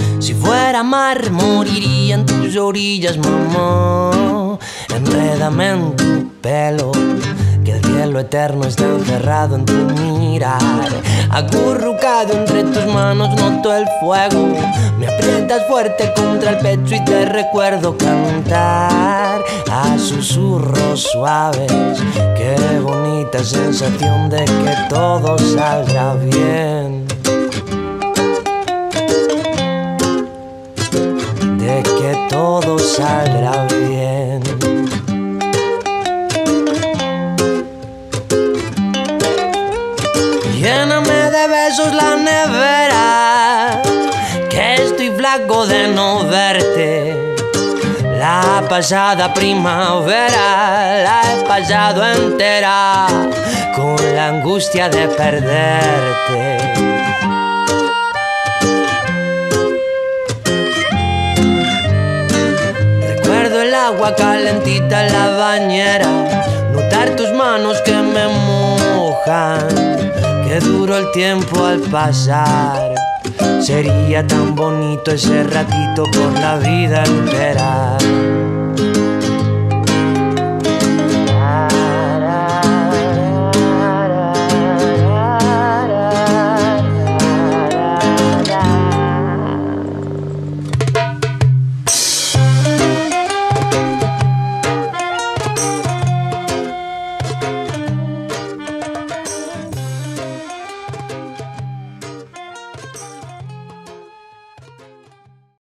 Si fuera mar, moriría en tus orillas, mamá. Enrédame en tu pelo, que el cielo eterno está encerrado en tu mirar. Acurrucado entre tus manos noto el fuego. Me aprietas fuerte contra el pecho y te recuerdo cantar a susurros suaves. Qué bonita sensación de que todo saldrá bien, de que todo saldrá bien. Lléname de besos la nevera, que estoy flaco de no verte. La pasada primavera la he pasado entera con la angustia de perderte. Recuerdo el agua calentita en la bañera, notar tus manos que me mojan. Qué duro el tiempo al pasar. Sería tan bonito ese ratito por la vida entera.